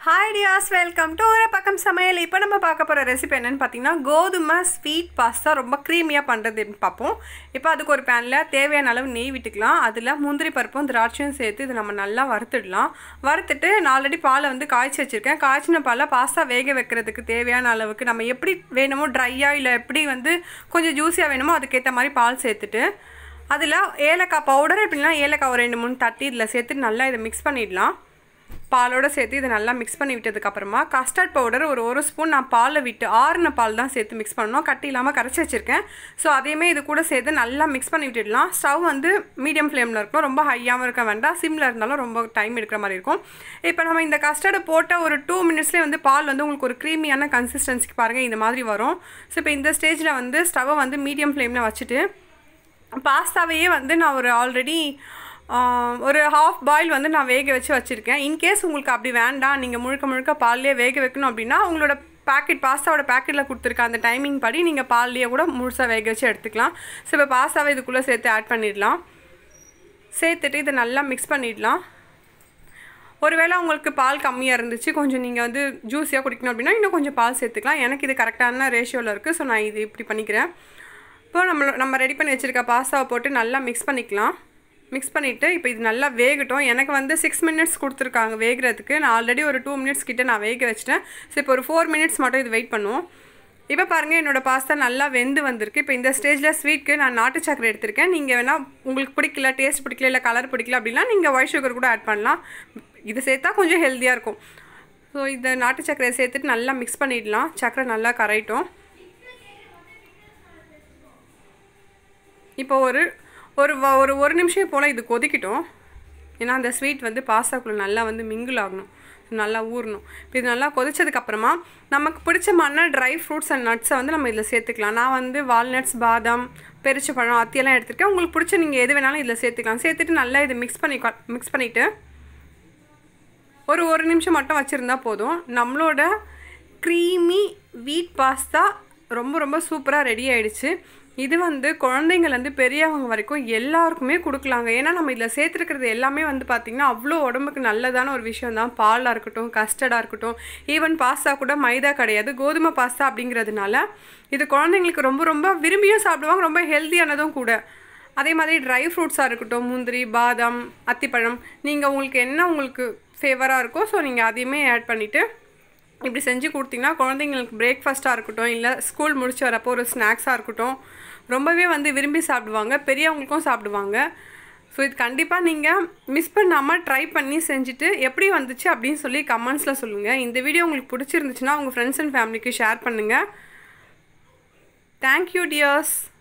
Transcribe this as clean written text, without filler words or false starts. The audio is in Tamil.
Hi dears, welcome to Urapakkam Samayal. இப்போ நம்ம பார்க்க போற ரெசிபி என்னன்னு பாத்தீங்கன்னா கோதுமை ஸ்வீட் பாஸ்தா ரொம்ப க்ரீமியா பண்றதுன்னு பாப்போம். இப்போ அதுக்கு ஒரு panல தேவையான அளவு நெய் விட்டுக்கலாம். அதுல முந்திரி பருப்பும் திராட்சையும் சேர்த்து இது நம்ம நல்லா வறுத்துடலாம். வறுத்துட்டு நான் ஆல்ரெடி பாலை வந்து காய்ச்சி வச்சிருக்கேன். காய்ச்சின பாலை பாஸ்தா வேக வைக்கிறதுக்கு தேவையான அளவுக்கு நம்ம எப்படி வேணுமோ ட்ரையா இல்ல எப்படி வந்து கொஞ்சம் ஜூஸியா வேணுமோ அதுக்கு ஏத்த மாதிரி பால் சேர்த்துட்டு அதுல ஏலக்காய் பவுடர் இப்படினா ஏலக்காய் ஒரு 2-3 தட்டி இதல சேர்த்து நல்லா இத mix பண்ணிடலாம். பாலோட சேர்த்து இத நல்லா mix பண்ணி விட்டதுக்கு அப்புறமா கஸ்டர்ட் பவுடர் ஒரு ஸ்பூன் நான் பால்ல விட்டு ஆறுன பால் தான் சேர்த்து mix பண்ணனும். கட்டி இல்லாம கரைச்சி வச்சிருக்கேன். சோ அதையுமே இது கூட சேர்த்து நல்லா mix பண்ணி விட்டுடலாம். ஸ்டவ் வந்து மீடியம் ஃப்ளேம்ல இருக்கணும். ரொம்ப ஹையாவும் இருக்க வேண்டாம். சிம்ல இருந்தாலும் ரொம்ப டைம் எடுக்கிற மாதிரி இருக்கும். இப்போ நம்ம இந்த கஸ்டர்ட் போட்ட ஒரு 2 மினிட்ஸ்லயே வந்து பால் வந்து உங்களுக்கு ஒரு க்ரீமியான கன்சிஸ்டன்சிக்கு பாருங்க இந்த மாதிரி வரும். சோ இப்போ இந்த ஸ்டேஜ்ல வந்து ஸ்டவ் வந்து மீடியம் ஃப்ளேம்ல வச்சிட்டு பாஸ்தாவையே வந்து நான் ஒரு ஆல்ரெடி ஒரு half boil வந்து நான் வேக வச்சு வச்சிருக்கேன். இன் கேஸ் உங்களுக்கு அப்படி வேண்டாம் நீங்க முழுக்க பால்லயே வேக வைக்கணும் அப்படினா உங்களோட பாக்கெட் பாஸ்தாவோட பாக்கெட்ல கொடுத்திருக்க அந்த டைமிங் படி நீங்க பால்லயே கூட முழுசா வேக வச்சு எடுத்துக்கலாம். சோ இப்போ பாஸ்தாவை இதுக்குள்ள சேர்த்து ஆட் பண்ணிடலாம். சேர்த்துட்டு இத நல்லா mix பண்ணிடலாம். ஒருவேளை உங்களுக்கு பால் கம்மியா இருந்துச்சு கொஞ்சம் நீங்க வந்து ஜூஸியா குடிக்கணும் அப்படினா இன்னும் கொஞ்சம் பால் சேர்த்துக்கலாம். எனக்கு இது கரெக்ட்டான ரேஷியோல இருக்கு. சோ நான் இது இப்படி பண்ணிக்கிறேன். இப்போ நம்ம ரெடி பண்ணி வச்சிருக்க பாஸ்தாவை போட்டு நல்லா mix பண்ணிக்கலாம். mix பண்ணிட்டு இப்போ இது நல்லா வேகட்டும். எனக்கு வந்து 6 மினிட்ஸ் கொடுத்திருக்காங்க வேகிறதுக்கு. நான் ஆல்ரெடி ஒரு 2 மினிட்ஸ் கிட்ட நான் வேக வச்சிட்டேன். சோ இப்போ ஒரு 4 மினிட்ஸ் மட்டும் இது வெயிட் பண்ணுவோம். இப்போ பாருங்க என்னோட பாஸ்தா நல்லா வெந்து வந்திருக்கு. இப்போ இந்த ஸ்டேஜ்ல ஸ்வீட்க்கு நான் நாட்டு சர்க்கரை எடுத்துர்க்கேன். நீங்க வேணா உங்களுக்கு பிடிக்கல டேஸ்ட் பிடிக்கல இல்ல கலர் பிடிக்கல அப்படினா நீங்க ஒயிட் சுகர் கூட ஆட் பண்ணலாம். இது சேர்த்தா கொஞ்சம் ஹெல்தியா இருக்கும். சோ இந்த நாட்டு சர்க்கரை சேர்த்துட்டு நல்லா mix பண்ணிடலாம். சர்க்கரை நல்லா கரையட்டும். இப்போ ஒரு நிமிஷம் போல இது கொதிக்கிட்டோம். ஏனா அந்த ஸ்வீட் வந்து பாஸ்தாக்குள்ள நல்லா வந்து மிங்கிள் ஆகணும். நல்லா ஊறணும். இப்போ இது நல்லா கொதிச்சதுக்கு அப்புறமா நமக்கு பிடிச்சமான dry fruits and nuts வந்து நம்ம இதல சேர்த்துக்கலாம். நான் வந்து வால்நட்ஸ், பாதாம், பெரிச்சப்பழம் அத்தியெல்லாம் எடுத்துர்க்கேன். உங்களுக்கு பிடிச்ச நீங்க எது வேணாலும் இதல சேர்த்துக்கலாம். சேர்த்துட்டு நல்லா இத mix பண்ணிட்டு ஒரு நிமிஷம் மட்டும் வச்சிருந்தா போதும். நம்மளோட creamy wheat pasta ரொம்ப சூப்பரா ரெடி ஆயிடுச்சு. இது வந்து குழந்தைகள் வந்து பெரியவங்க வரைக்கும் எல்லாருக்குமே கொடுக்கலாங்க. ஏனா நம்ம இதல சேர்த்திருக்கிறது எல்லாமே வந்து பாத்தீங்கன்னா அவ்ளோ உடம்புக்கு நல்லதான ஒரு விஷயம் தான். பாலா இருக்கட்டும், கஸ்டர்டா இருக்கட்டும், ஈவன் பாஸ்தா கூட மைதா கிடையாது. கோதுமை பாஸ்தா அப்படிங்கிறதுனால இது குழந்தைகளுக்கு ரொம்ப விரும்பியும் சாப்பிடுவாங்க. ரொம்ப ஹெல்தியானதும் கூட. அதே மாதிரி dry fruitsஆ இருக்கட்டும், முந்திரி, பாதாம், அத்திப்பழம் நீங்க உங்களுக்கு ஃபேவரா இருக்கோ சோ நீங்க அதையுமே ஆட் பண்ணிட்டு இப்படி செஞ்சு கொடுத்தீங்கன்னா குழந்தைகளுக்கு பிரேக்ஃபாஸ்டா இருக்கட்டும் இல்ல ஸ்கூல் முடிச்சு வரப்போ ஒரு ஸ்நாக்ஸா இருக்கட்டும் ரொம்பவே வந்து விரும்பி சாப்பிடுவாங்க. பெரியவங்களுக்கும் சாப்பிடுவாங்க. சோ இது கண்டிப்பா நீங்க மிஸ் பண்ணாம ட்ரை பண்ணி செஞ்சிட்டு எப்படி வந்துச்சு அப்படினு சொல்லி கமெண்ட்ஸ்ல சொல்லுங்க. இந்த வீடியோ உங்களுக்கு பிடிச்சிருந்துச்சுனா உங்க फ्रेंड्स and ஃபேமிலிக்கு ஷேர் பண்ணுங்க. Thank you dears.